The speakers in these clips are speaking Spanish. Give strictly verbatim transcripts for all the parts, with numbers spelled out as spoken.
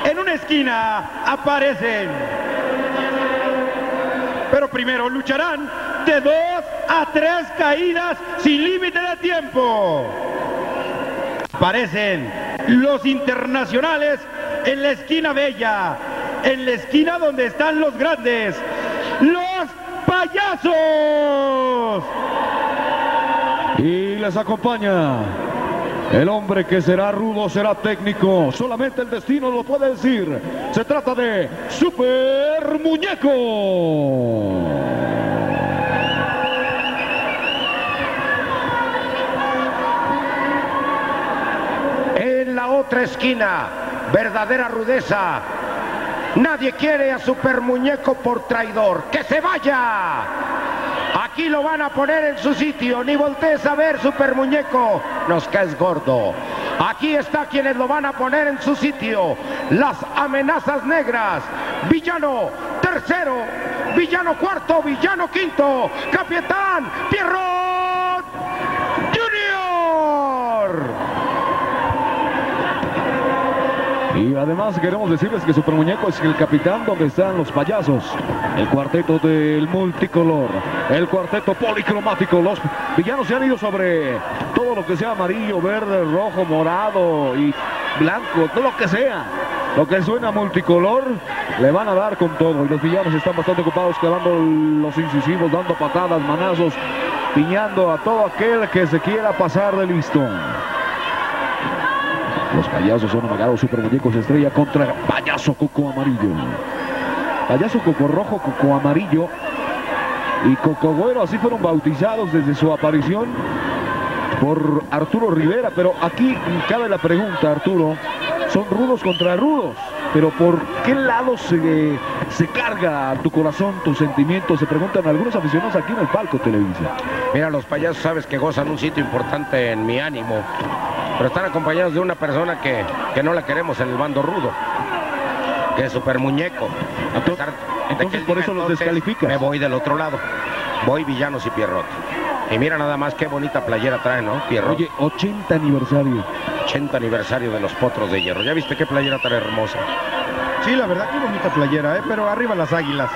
En una esquina aparecen. Pero primero lucharán de dos a tres caídas sin límite de tiempo. Aparecen los internacionales en la esquina bella, en la esquina donde están los grandes, los payasos. Y les acompaña el hombre que será rudo, será técnico, solamente el destino lo puede decir. Se trata de Super Muñeco. En la otra esquina, verdadera rudeza. Nadie quiere a Super Muñeco por traidor. ¡Que se vaya! Aquí lo van a poner en su sitio. Ni voltees a ver, Super Muñeco. Nos caes gordo. Aquí está quienes lo van a poner en su sitio. Las amenazas negras. Villano tercero. Villano cuarto. Villano quinto. Capitán Pierrot Junior. Y además queremos decirles que Super Muñeco es el capitán donde están los payasos. El cuarteto del multicolor. El cuarteto policromático. Los villanos se han ido sobre todo lo que sea amarillo, verde, rojo, morado y blanco. Todo lo que sea. Lo que suena multicolor le van a dar con todo. Y los villanos están bastante ocupados clavando los incisivos, dando patadas, manazos, piñando a todo aquel que se quiera pasar de listo. Los payasos son amagados. Super Muñeco se estrella contra Payaso Coco Amarillo. Payaso Coco Rojo, Coco Amarillo y Coco Güero, así fueron bautizados desde su aparición por Arturo Rivera. Pero aquí cabe la pregunta, Arturo, son rudos contra rudos, pero ¿por qué lado se, se carga tu corazón, tus sentimientos? Se preguntan algunos aficionados aquí en el palco Televisa. Mira, los payasos sabes que gozan un sitio importante en mi ánimo, pero están acompañados de una persona que, que no la queremos en el bando rudo, que es Super Muñeco. Entonces, entonces por eso los descalificas. Me voy del otro lado. Voy Villanos y Pierrot. Y mira nada más qué bonita playera trae, ¿no, Pierrot? Oye, ochenta aniversario. ochenta aniversario de los Potros de Hierro. ¿Ya viste qué playera tan hermosa? Sí, la verdad, qué bonita playera, ¿eh? Pero arriba las águilas.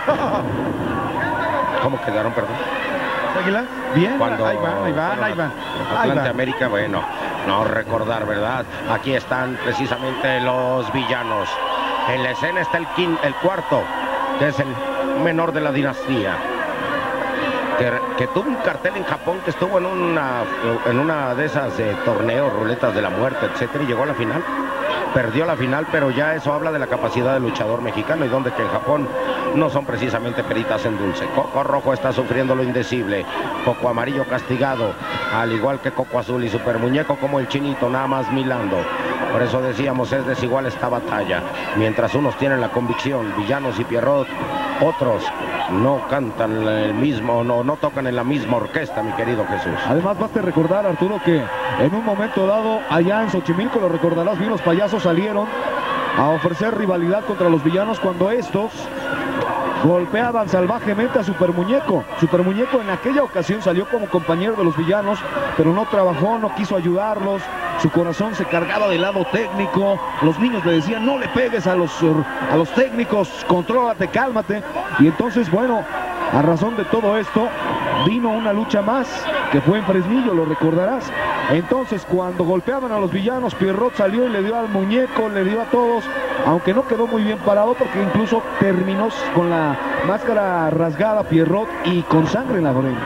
¿Cómo quedaron, perdón? ¿Las águilas? Bien, Cuando ahí van, ahí van, ahí van. Atlante América, bueno, no recordar, ¿verdad? Aquí están precisamente los villanos. En la escena está el, quin, el cuarto, que es el menor de la dinastía. Que, que tuvo un cartel en Japón, que estuvo en una, en una de esas de torneos, ruletas de la muerte, etcétera, y llegó a la final. Perdió la final, pero ya eso habla de la capacidad del luchador mexicano, y donde que en Japón no son precisamente peritas en dulce. Coco Rojo está sufriendo lo indecible. Coco Amarillo castigado, al igual que Coco Azul y Super Muñeco como el Chinito, nada más milando. Por eso decíamos, es desigual esta batalla. Mientras unos tienen la convicción, Villanos y Pierrot, otros no cantan el mismo, no, no tocan en la misma orquesta, mi querido Jesús. Además, basta recordar, Arturo, que en un momento dado, allá en Xochimilco, lo recordarás bien, los payasos salieron a ofrecer rivalidad contra los villanos cuando estos golpeaban salvajemente a Super Muñeco. Super Muñeco en aquella ocasión salió como compañero de los villanos, pero no trabajó, no quiso ayudarlos. Su corazón se cargaba del lado técnico. Los niños le decían, no le pegues a los, a los técnicos, contrólate, cálmate. Y entonces, bueno, a razón de todo esto, vino una lucha más, que fue en Fresnillo, lo recordarás. Entonces, cuando golpeaban a los villanos, Pierrot salió y le dio al Muñeco, le dio a todos, aunque no quedó muy bien parado, porque incluso terminó con la máscara rasgada Pierrot y con sangre en la frente.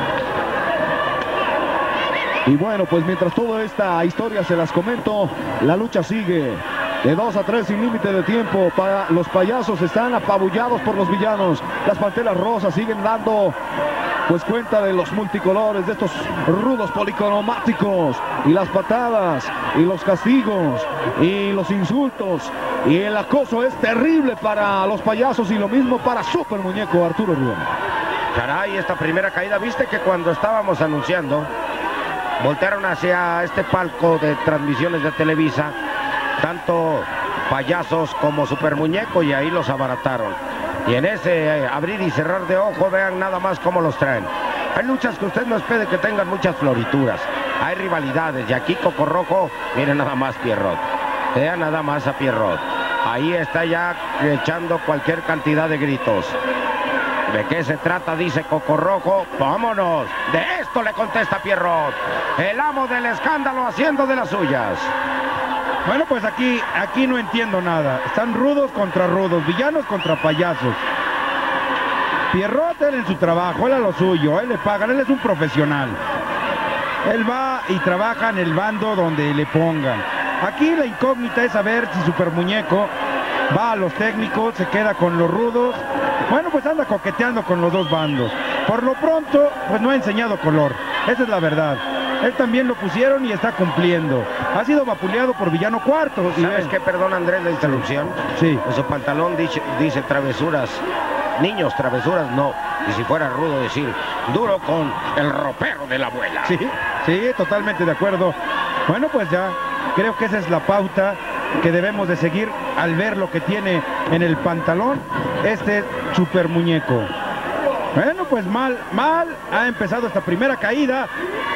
Y bueno, pues mientras toda esta historia se las comento, la lucha sigue. De dos a tres sin límite de tiempo. Para los payasos están apabullados por los villanos. Las panteras rosas siguen dando pues cuenta de los multicolores, de estos rudos policromáticos. Y las patadas, y los castigos, y los insultos. Y el acoso es terrible para los payasos, y lo mismo para Super Muñeco, Arturo Rivera. Caray, esta primera caída, viste que cuando estábamos anunciando, voltearon hacia este palco de transmisiones de Televisa, tanto payasos como Super Muñeco, y ahí los abarataron. Y en ese eh, abrir y cerrar de ojo, vean nada más cómo los traen. Hay luchas que usted no espere que tengan muchas florituras. Hay rivalidades, y aquí Coco Rojo, miren nada más Pierrot. Vean nada más a Pierrot. Ahí está ya echando cualquier cantidad de gritos. ¿De qué se trata? Dice Cocorrojo. ¡Vámonos! De esto le contesta Pierrot, el amo del escándalo, haciendo de las suyas. Bueno, pues aquí, aquí no entiendo nada. Están rudos contra rudos, villanos contra payasos. Pierrot, él en su trabajo, él a lo suyo, él le pagan, él es un profesional. Él va y trabaja en el bando donde le pongan. Aquí la incógnita es saber si Super Muñeco va a los técnicos, se queda con los rudos. Bueno, pues anda coqueteando con los dos bandos. Por lo pronto, pues no ha enseñado color. Esa es la verdad. Él también lo pusieron y está cumpliendo. Ha sido vapuleado por Villano Cuarto. ¿Sabes qué? Perdón, Andrés, la interrupción. Sí. En su pantalón dice, dice travesuras. Niños, travesuras no. Y si fuera rudo decir, duro con el ropero de la abuela. Sí, sí, totalmente de acuerdo. Bueno, pues ya, creo que esa es la pauta que debemos de seguir al ver lo que tiene en el pantalón este Super Muñeco. Bueno, pues mal, mal ha empezado esta primera caída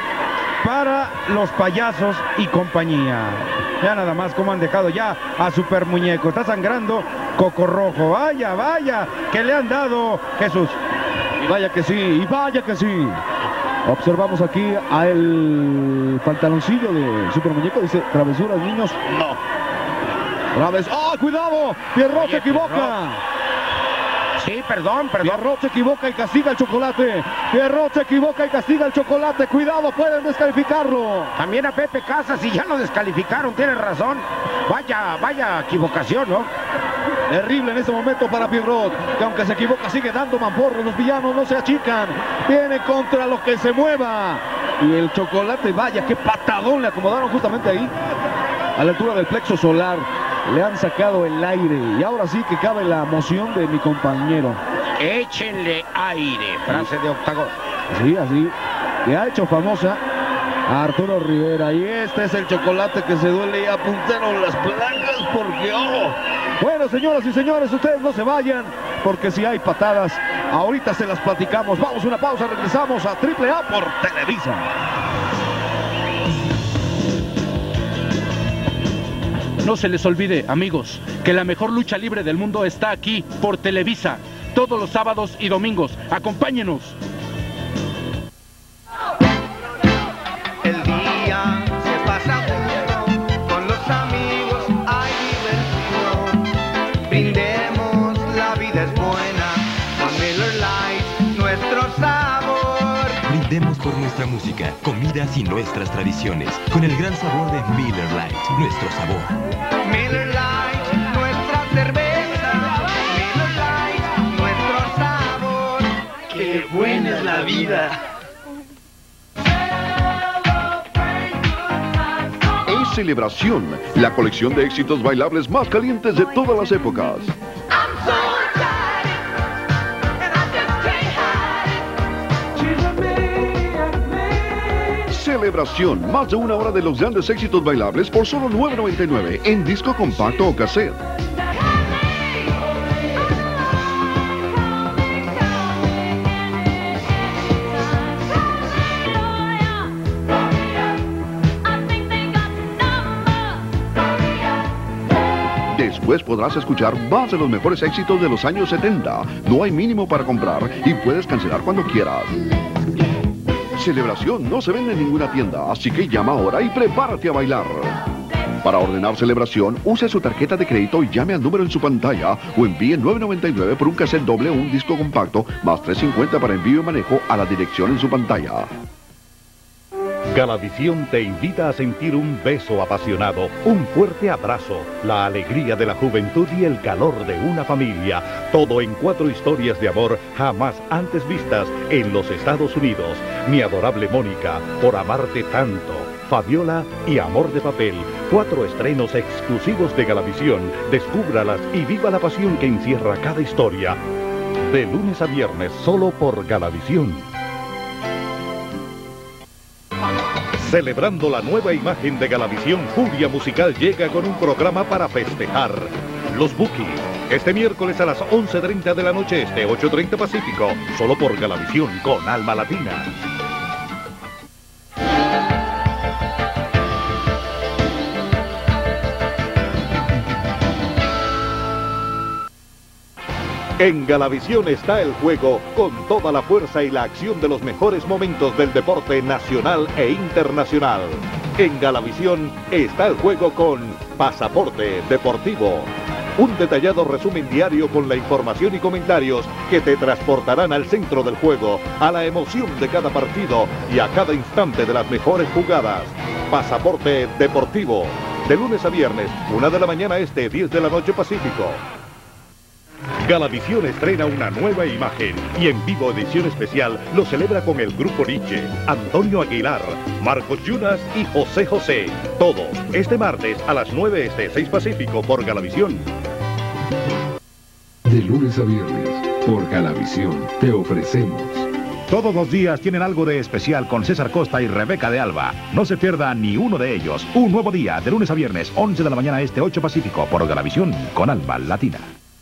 para los payasos y compañía. Ya nada más cómo han dejado ya a Super Muñeco. Está sangrando Cocorrojo. Vaya, vaya, que le han dado, Jesús. Y vaya que sí, y vaya que sí. Observamos aquí a el pantaloncillo de Super Muñeco. Dice, travesuras, niños. No. Traves. ¡Ah, cuidado! Pierrot Oye, se equivoca. Pierrot. Sí, perdón, perdón. Pierrot se equivoca y castiga el chocolate. Pierrot se equivoca y castiga el chocolate. Cuidado, pueden descalificarlo. También a Pepe Casas, y ya lo descalificaron, tienen razón. Vaya, vaya equivocación, ¿no? Terrible en este momento para Pierrot, que aunque se equivoca sigue dando mamporros. Los villanos no se achican. Viene contra lo que se mueva. Y el chocolate, vaya, qué patadón le acomodaron justamente ahí, a la altura del plexo solar. Le han sacado el aire y ahora sí que cabe la emoción de mi compañero. Échenle aire, frase de Octagon. Sí, así, que ha hecho famosa a Arturo Rivera. Y este es el chocolate que se duele y apuntaron las placas porque ¡oh! Bueno, señoras y señores, ustedes no se vayan, porque si hay patadas, ahorita se las platicamos. Vamos a una pausa, regresamos a Triple A por Televisa. No se les olvide, amigos, que la mejor lucha libre del mundo está aquí por Televisa, todos los sábados y domingos. Acompáñenos. El día se pasa bueno, con los amigos hay diversión. Brindemos, la vida es buena, con Miller Lite, nuestro sabor. Brindemos por nuestra música, comidas y nuestras tradiciones, con el gran sabor de Miller Lite, nuestro sabor. Miller Lite, nuestra cerveza. Miller Lite, nuestro sabor. ¡Qué buena es la vida! Es Celebración, la colección de éxitos bailables más calientes de todas las épocas. Celebración, más de una hora de los grandes éxitos bailables por solo nueve noventa y nueve en disco compacto o cassette. Después podrás escuchar más de los mejores éxitos de los años setenta. No hay mínimo para comprar y puedes cancelar cuando quieras. Celebración no se vende en ninguna tienda, así que llama ahora y prepárate a bailar. Para ordenar Celebración, use su tarjeta de crédito y llame al número en su pantalla o envíe nueve noventa y nueve por un cassette doble o un disco compacto, más tres cincuenta para envío y manejo a la dirección en su pantalla. Galavisión te invita a sentir un beso apasionado, un fuerte abrazo, la alegría de la juventud y el calor de una familia. Todo en cuatro historias de amor jamás antes vistas en los Estados Unidos. Mi adorable Mónica, Por amarte tanto, Fabiola y Amor de papel. Cuatro estrenos exclusivos de Galavisión. Descúbralas y viva la pasión que encierra cada historia. De lunes a viernes solo por Galavisión. Celebrando la nueva imagen de Galavisión, Furia Musical llega con un programa para festejar. Los Bookies, este miércoles a las once treinta de la noche este, ocho treinta Pacífico, solo por Galavisión con Alma Latina. En Galavisión está el juego con toda la fuerza y la acción de los mejores momentos del deporte nacional e internacional. En Galavisión está el juego con Pasaporte Deportivo. Un detallado resumen diario con la información y comentarios que te transportarán al centro del juego, a la emoción de cada partido y a cada instante de las mejores jugadas. Pasaporte Deportivo. De lunes a viernes, una de la mañana este, diez de la noche Pacífico. Galavisión estrena una nueva imagen y en vivo edición especial lo celebra con el Grupo Nietzsche, Antonio Aguilar, Marcos Yunas y José José. Todos este martes a las nueve este, seis Pacífico por Galavisión. De lunes a viernes por Galavisión te ofrecemos. Todos los días tienen algo de especial con César Costa y Rebeca de Alba. No se pierda ni uno de ellos. Un nuevo día de lunes a viernes, once de la mañana este, ocho Pacífico por Galavisión con Alba Latina.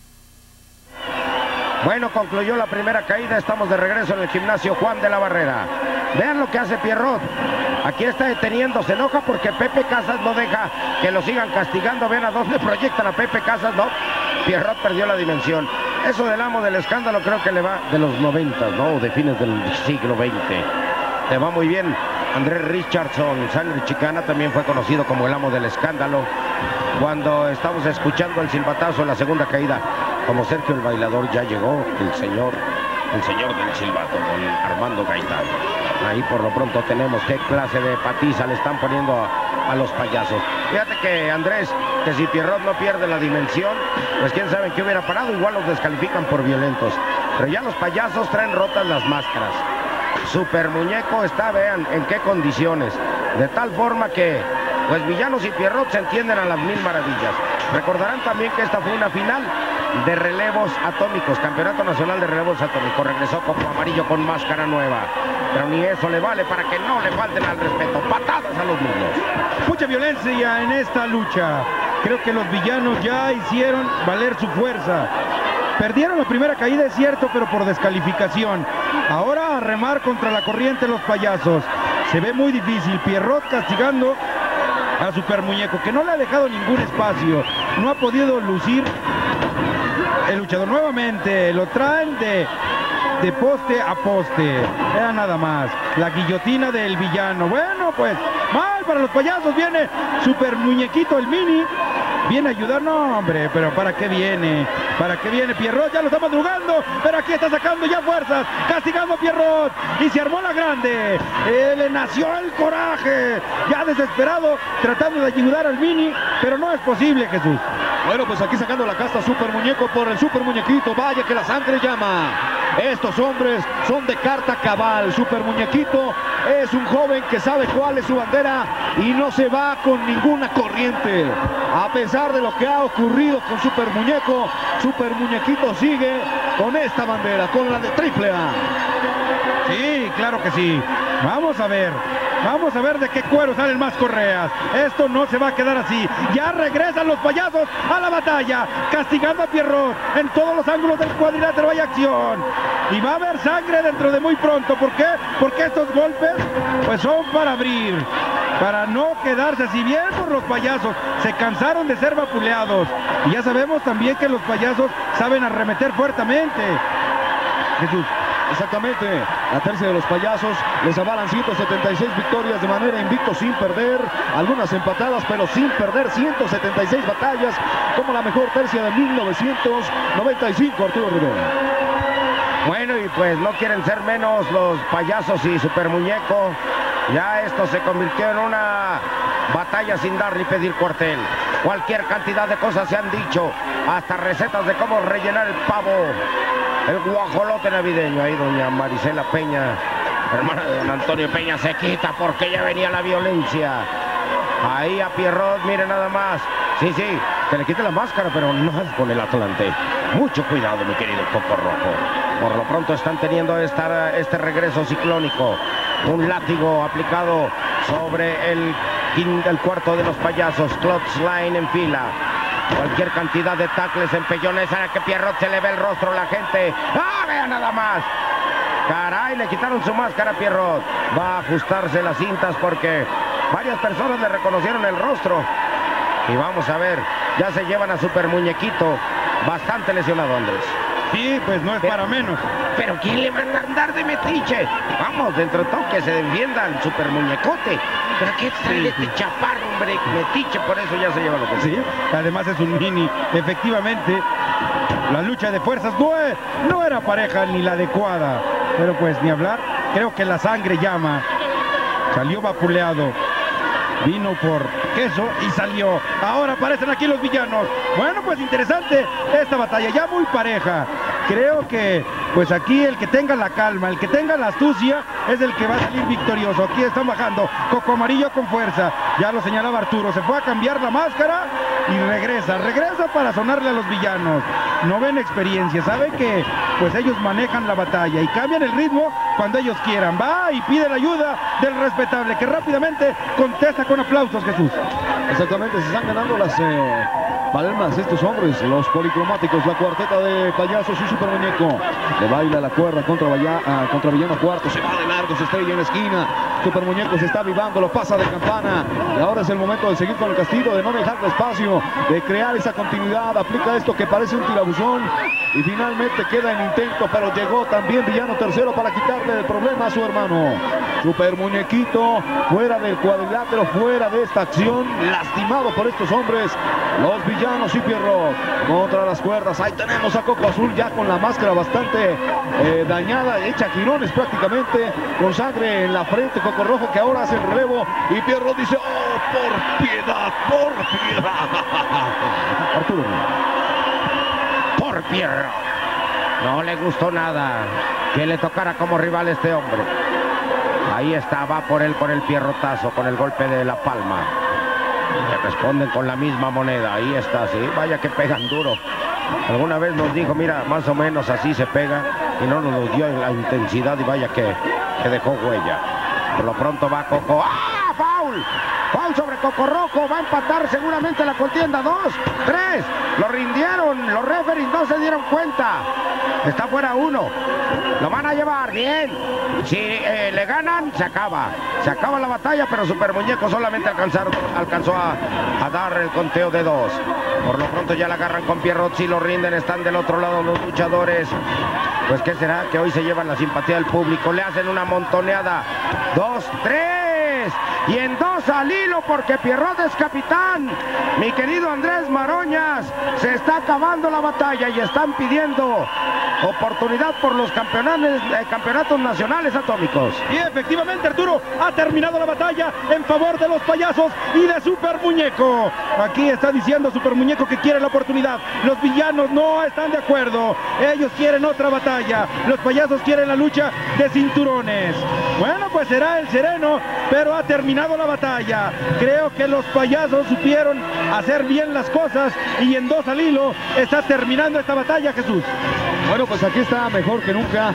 Bueno, concluyó la primera caída, estamos de regreso en el gimnasio Juan de la Barrera. Vean lo que hace Pierrot. Aquí está deteniendo, se enoja porque Pepe Casas no deja que lo sigan castigando. Vean a dónde proyectan a Pepe Casas, ¿no? Pierrot perdió la dimensión. Eso del amo del escándalo creo que le va de los noventas, ¿no? De fines del siglo veinte. Le va muy bien. Andrés Richardson, sangre chicana, también fue conocido como el amo del escándalo. Cuando estamos escuchando el silbatazo en la segunda caída, como Sergio el Bailador, ya llegó el señor, el señor del silbato, don Armando Gaitán. Ahí por lo pronto tenemos qué clase de patiza le están poniendo a, a los payasos. Fíjate que Andrés, que si Pierrot no pierde la dimensión, pues quién sabe en qué hubiera parado, igual los descalifican por violentos. Pero ya los payasos traen rotas las máscaras. Super Muñeco está, vean, en qué condiciones. De tal forma que, pues Villanos y Pierrot se entienden a las mil maravillas. Recordarán también que esta fue una final de relevos atómicos, Campeonato Nacional de Relevos Atómicos. Regresó Coco Amarillo con máscara nueva, pero ni eso le vale para que no le falten al respeto. Patadas a los niños. Mucha violencia en esta lucha. Creo que los villanos ya hicieron valer su fuerza. Perdieron la primera caída, es cierto, pero por descalificación. Ahora a remar contra la corriente los payasos. Se ve muy difícil. Pierrot castigando a Super Muñeco, que no le ha dejado ningún espacio. No ha podido lucir el luchador. Nuevamente lo traen de, de poste a poste. Era nada más. La guillotina del villano. Bueno, pues mal para los payasos. Viene Super Muñequito, el mini. Viene a ayudar, no hombre, pero ¿para qué viene? ¿Para qué viene Pierrot? Ya lo está madrugando, pero aquí está sacando ya fuerzas, castigando a Pierrot, y se armó la grande. Eh, le nació el coraje, ya desesperado, tratando de ayudar al mini, pero no es posible, Jesús. Bueno, pues aquí sacando la casta Super Muñeco por el Super Muñequito. Vaya que la sangre llama. Estos hombres son de carta cabal. Super Muñequito es un joven que sabe cuál es su bandera y no se va con ninguna corriente. A pesar de lo que ha ocurrido con Super Muñeco, Super Muñequito sigue con esta bandera, con la de Triple A. Sí, claro que sí. Vamos a ver. Vamos a ver de qué cuero salen más correas. Esto no se va a quedar así. Ya regresan los payasos a la batalla, castigando a Pierrot en todos los ángulos del cuadrilátero. Hay acción. Y va a haber sangre dentro de muy pronto. ¿Por qué? Porque estos golpes pues son para abrir, para no quedarse así. Bien por los payasos. Se cansaron de ser vapuleados. Y ya sabemos también que los payasos saben arremeter fuertemente. Jesús. Exactamente, la tercia de los payasos les avalan ciento setenta y seis victorias de manera invicto sin perder, algunas empatadas pero sin perder, ciento setenta y seis batallas como la mejor tercia de mil novecientos noventa y cinco, Arturo Rivera. Bueno, y pues no quieren ser menos los payasos y Super Muñeco. Ya esto se convirtió en una batalla sin dar ni pedir cuartel. Cualquier cantidad de cosas se han dicho, hasta recetas de cómo rellenar el pavo, el guajolote navideño. Ahí doña Marisela Peña, hermana de don Antonio Peña, se quita porque ya venía la violencia. Ahí a Pierrot, mire nada más. Sí, sí, que le quite la máscara, pero no con el Atlante. Mucho cuidado, mi querido Coco Rojo. Por lo pronto están teniendo esta, este regreso ciclónico. Un látigo aplicado sobre el, el cuarto de los payasos. Clothesline en fila. Cualquier cantidad de tacles, empellones, a que Pierrot se le ve el rostro a la gente. ¡Ah, vea nada más! Caray, le quitaron su máscara a Pierrot. Va a ajustarse las cintas porque varias personas le reconocieron el rostro. Y vamos a ver, ya se llevan a Super Muñequito, bastante lesionado, Andrés. Sí, pues no es Pero- para menos. Pero ¿quién le va a andar de metiche? Vamos, dentro de todo que se defienda el super muñecote. ¿Pero qué trae este chaparro, hombre? Metiche, por eso ya se lleva lo que Sí, además es un mini. Efectivamente, la lucha de fuerzas no, es- no era pareja ni la adecuada. Pero pues ni hablar, creo que la sangre llama. Salió vapuleado. Vino por queso y salió. Ahora aparecen aquí los villanos. Bueno, pues interesante esta batalla, ya muy pareja. Creo que pues aquí el que tenga la calma, el que tenga la astucia es el que va a salir victorioso. Aquí están bajando Coco Amarillo con fuerza. Ya lo señalaba Arturo, se fue a cambiar la máscara y regresa, regresa para sonarle a los villanos. No ven experiencia, saben que pues ellos manejan la batalla y cambian el ritmo cuando ellos quieran. Va y pide la ayuda del respetable que rápidamente contesta con aplausos, Jesús. Exactamente, se están ganando las eh, palmas estos hombres, los policromáticos, la cuarteta de payasos y super muñeco. Le baila la cuerda contra, Valla, ah, contra Villano Cuarto, se va de largo, se estrella en la esquina. Super muñeco se está avivando, lo pasa de campana. Y ahora es el momento de seguir con el castigo, de no dejarle espacio, de crear esa continuidad. Aplica esto que parece un tirabuzón. Y finalmente queda en intento, pero llegó también Villano Tercero para quitarle el problema a su hermano. Super muñequito fuera del cuadrilátero, fuera de esta acción, lastimado por estos hombres, los villanos y Pierrot contra las cuerdas. Ahí tenemos a Coco Azul ya con la máscara bastante eh, dañada, hecha girones prácticamente, con sangre en la frente. Coco Rojo que ahora hace el relevo y Pierrot dice: oh, por piedad, por piedad. Arturo. por Pierrot. No le gustó nada que le tocara como rival a este hombre. Ahí está, va por él con el pierrotazo, con el golpe de la palma. Le responden con la misma moneda. Ahí está, sí. Vaya que pegan duro. Alguna vez nos dijo, mira, más o menos así se pega, y no nos dio la intensidad, y vaya que, que dejó huella. Por lo pronto va Coco. ¡Ah, foul! Foul sobre Coco Rojo. Va a empatar seguramente la contienda. Dos, tres. Lo rindieron. Los referees no se dieron cuenta. Está fuera uno. Lo van a llevar. Bien. Si eh, le ganan, se acaba. Se acaba la batalla, pero Super Muñeco solamente alcanzar, alcanzó a, a dar el conteo de dos. Por lo pronto ya la agarran con Pierrot. Si lo rinden, están del otro lado los luchadores. Pues ¿qué será? Que hoy se llevan la simpatía del público. Le hacen una montoneada. Dos, tres. Y en dos al hilo porque Pierrot es capitán. Mi querido Andrés Maroñas, se está acabando la batalla y están pidiendo oportunidad por los campeonatos, eh, campeonatos nacionales atómicos. Y efectivamente, Arturo, ha terminado la batalla en favor de los payasos y de Super Muñeco. Aquí está diciendo Super Muñeco que quiere la oportunidad. Los villanos no están de acuerdo. Ellos quieren otra batalla. Los payasos quieren la lucha de cinturones. Bueno, pues será el sereno, pero ha terminado la batalla. Creo que los payasos supieron hacer bien las cosas y en dos al hilo está terminando esta batalla, Jesús. Bueno, pues aquí está mejor que nunca.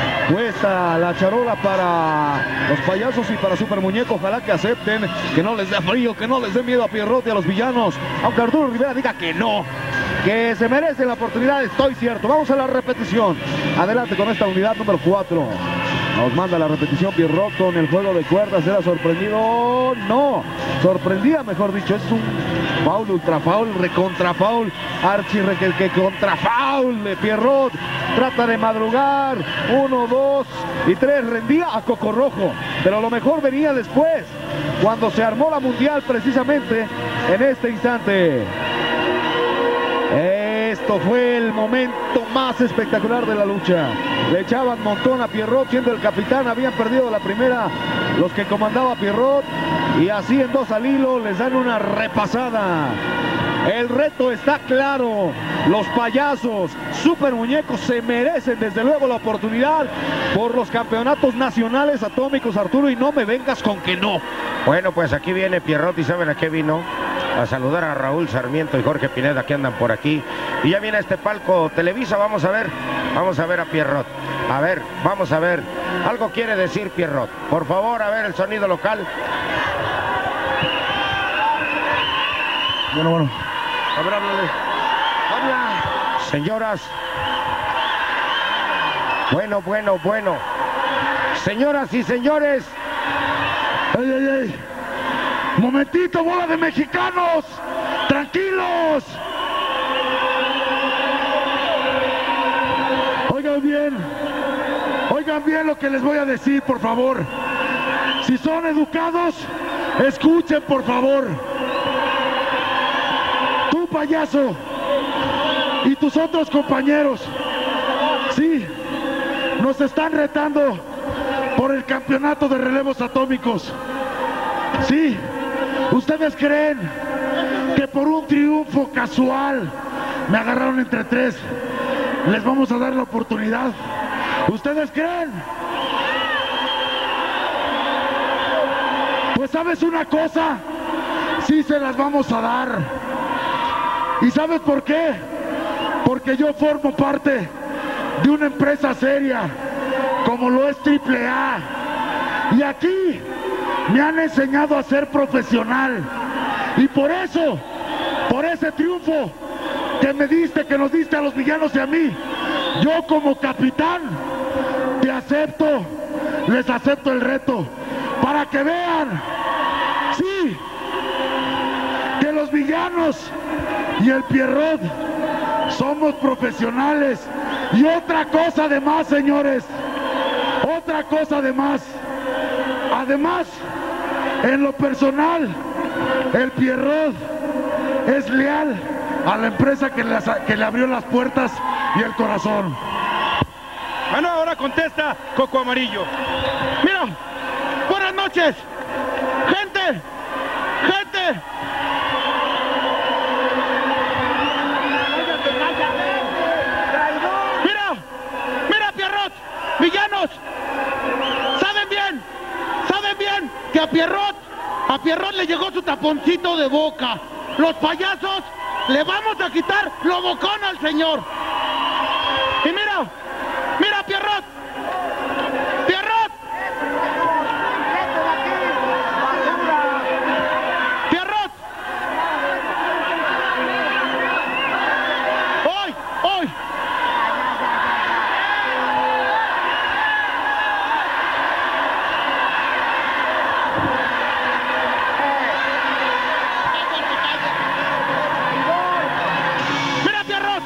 Cuesta la charola para los payasos y para Super Muñeco. Ojalá que acepten, que no les dé frío, que no les dé miedo a Pierrot y a los villanos. Aunque Arturo Rivera diga que no, que se merece la oportunidad, estoy cierto. Vamos a la repetición. Adelante con esta unidad número cuatro. Nos manda la repetición Pierrot con el juego de cuerdas. ¿Era sorprendido? No. Sorprendía, mejor dicho. Es un foul, ultra foul, recontra foul. Archi que, que contra foul de Pierrot. Trata de madrugar. Uno, dos y tres. Rendía a Coco Rojo. Pero lo mejor venía después, cuando se armó la mundial precisamente en este instante. Esto fue el momento más espectacular de la lucha. Le echaban montón a Pierrot siendo el capitán. Habían perdido la primera los que comandaba Pierrot. Y así en dos al hilo les dan una repasada. El reto está claro. Los payasos, Super Muñecos se merecen desde luego la oportunidad por los campeonatos nacionales atómicos, Arturo, y no me vengas con que no. Bueno, pues aquí viene Pierrot y ¿saben a qué vino? A saludar a Raúl Sarmiento y Jorge Pineda que andan por aquí. Y ya viene este palco Televisa, vamos a ver, vamos a ver a Pierrot. A ver, vamos a ver. Algo quiere decir Pierrot. Por favor, a ver el sonido local. Bueno, bueno. A ver, háblale. Habla. Señoras. Bueno, bueno, bueno. Señoras y señores. ¡Ey, ey, ey! ¡Momentito, bola de mexicanos! ¡Tranquilos! es lo que les voy a decir, por favor. Si son educados, escuchen, por favor. Tú, payaso, y tus otros compañeros, sí, nos están retando por el campeonato de relevos atómicos. Sí, ustedes creen que por un triunfo casual me agarraron entre tres, les vamos a dar la oportunidad. ¿Ustedes creen? Pues ¿sabes una cosa? Sí se las vamos a dar. ¿Y sabes por qué? Porque yo formo parte de una empresa seria como lo es Triple A. Y aquí me han enseñado a ser profesional. Y por eso, por ese triunfo que me diste, que nos diste a los villanos y a mí, yo como capitán te acepto, les acepto el reto, para que vean, sí, que los villanos y el Pierrot somos profesionales. Y otra cosa de más, señores, otra cosa de más. Además, en lo personal, el Pierrot es leal a la empresa que, las, que le abrió las puertas y el corazón. Bueno, ahora contesta Coco Amarillo. Mira, buenas noches, gente, gente. Mira, mira, Pierrot, villanos, saben bien, saben bien que a Pierrot, a Pierrot le llegó su taponcito de boca. Los payasos le vamos a quitar lo bocón al señor. Y mira, mira, Pierrot, Pierrot, Pierrot, hoy, hoy. Mira, Pierrot.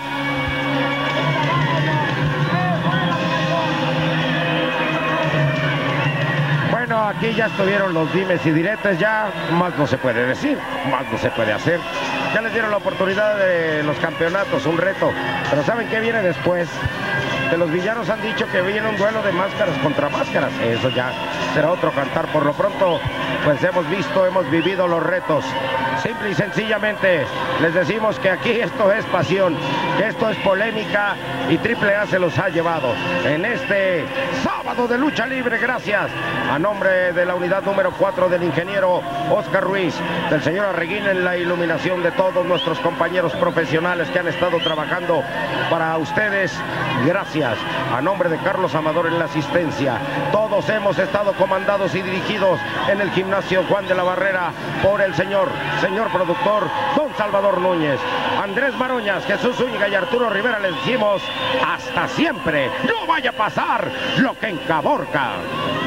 Bueno, aquí ya estuvieron los dimes y diretes, ya más no se puede decir, más no se puede hacer. Ya les dieron la oportunidad de los campeonatos, un reto, pero ¿saben qué viene después? Que los villanos han dicho que viene un duelo de máscaras contra máscaras. Eso ya será otro cantar. Por lo pronto, pues hemos visto, hemos vivido los retos. Simple y sencillamente les decimos que aquí esto es pasión, que esto es polémica y Triple A se los ha llevado en este sábado de lucha libre. Gracias a nombre de la unidad número cuatro del ingeniero Oscar Ruiz, del señor Arreguín en la iluminación, de todos nuestros compañeros profesionales que han estado trabajando para ustedes. Gracias a nombre de Carlos Amador en la asistencia. Todos hemos estado comandados y dirigidos en el gimnasio Juan de la Barrera por el señor, señor productor Don Salvador Núñez, Andrés Maroñas, Jesús Zúñiga y Arturo Rivera. Les decimos hasta siempre. No vaya a pasar lo que en Caborca.